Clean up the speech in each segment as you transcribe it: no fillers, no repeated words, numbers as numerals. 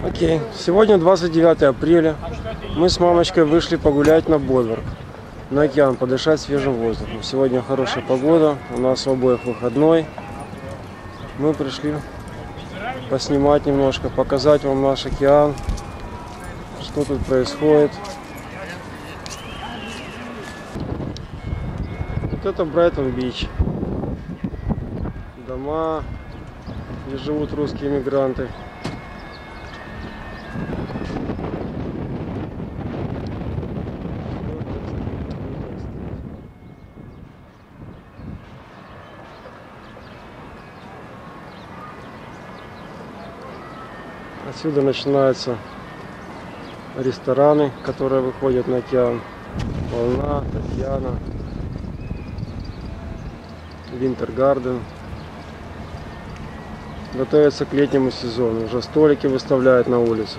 Окей, сегодня 29 апреля. Мы с мамочкой вышли погулять на Бодворк, на океан, подышать свежим воздухом. Сегодня хорошая погода, у нас у обоих выходной. Мы пришли поснимать немножко, показать вам наш океан, что тут происходит. Вот это Брайтон-Бич. Дома, где живут русские мигранты. Отсюда начинаются рестораны, которые выходят на океан. Волна, Татьяна, Винтер-Гарден. Готовятся к летнему сезону. Уже столики выставляют на улицу.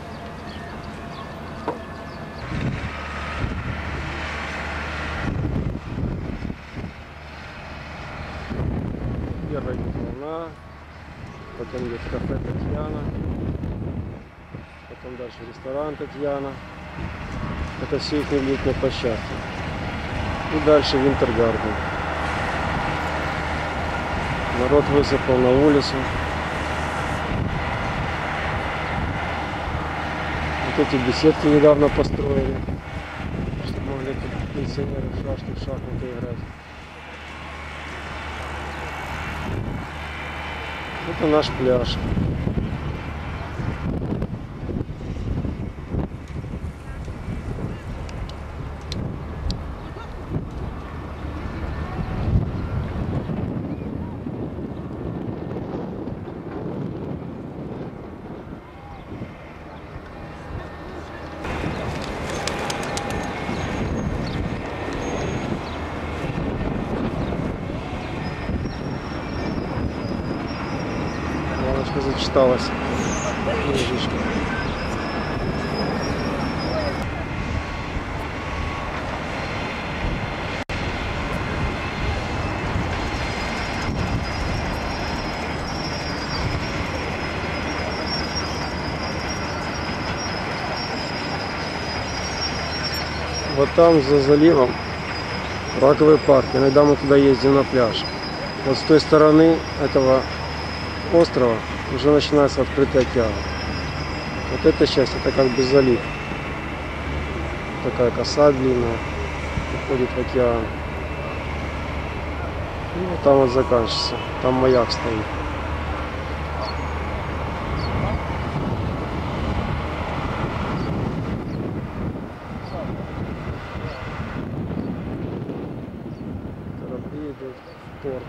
Первая идет волна. Потом идет кафе Татьяна. Потом дальше ресторан Татьяна. Это все их летняя площадка. И дальше Винтер-Гарден. Народ высыпал на улицу. Вот эти беседки недавно построили, чтобы могли пенсионеры в шахматы играть. Это наш пляж. Зачиталась книжечка. Вот там за заливом раковый парк. Иногда мы туда ездим на пляж. Вот с той стороны этого острова уже начинается открытый океан. Вот эта часть, это как бы залив. Такая коса длинная уходит в океан. И вот там вот заканчивается. Там маяк стоит. Корабли идут в порт.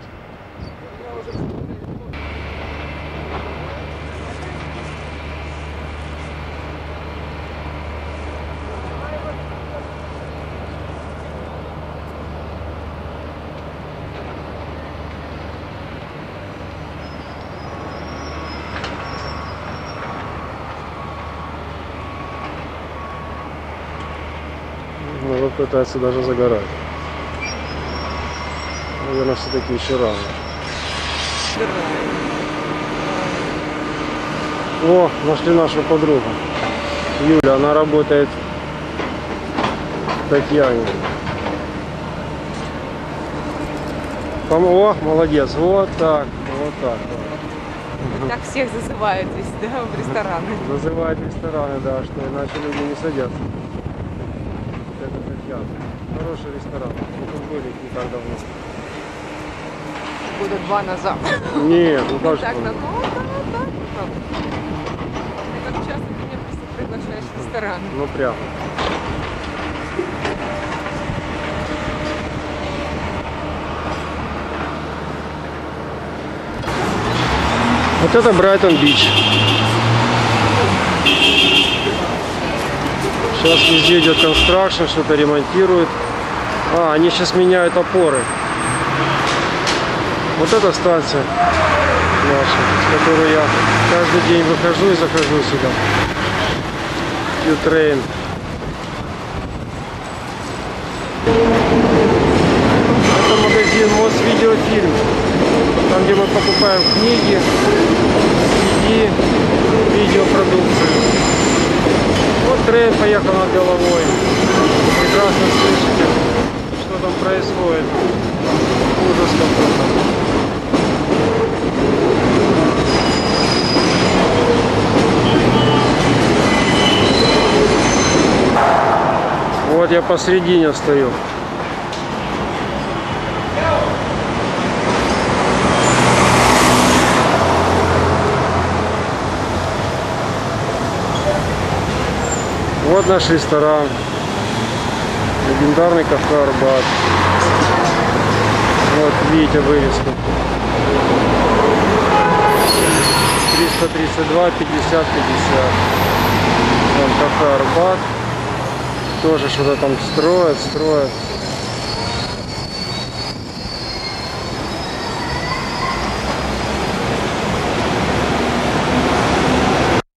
Народ пытается даже загорать. Наверное, все-таки еще рано. О, нашли нашу подругу. Юля, она работает в Татьяне. О, молодец. Вот так, вот так. Так всех зазывают здесь, да, в рестораны. Зазывают в рестораны, да, что иначе люди не садятся. Это Татьяна. Хороший ресторан. Мы тут были не так давно. Года 2 назад. Нет, ну как же. Так, да. Ты как часто ты меня просто приглашаешь в ресторан? Ну прямо. Вот это Брайтон-Бич. Сейчас везде идет констракшн, что-то ремонтируют. Они сейчас меняют опоры. Вот эта станция наша, с которой я каждый день выхожу и захожу сюда. Q-Train. Это магазин Мосвидеофильм. Там, где мы покупаем книги, CD, DVD, видеопродукцию. Вот трейн поехал над головой. Прекрасно слышите, что там происходит. Ужас какой-то. Вот я посредине стою. Вот наш ресторан. Легендарный кафе Арбат. Вот видите вывеску. 332 50 50. Вон кафе Арбат. Тоже что-то там строят.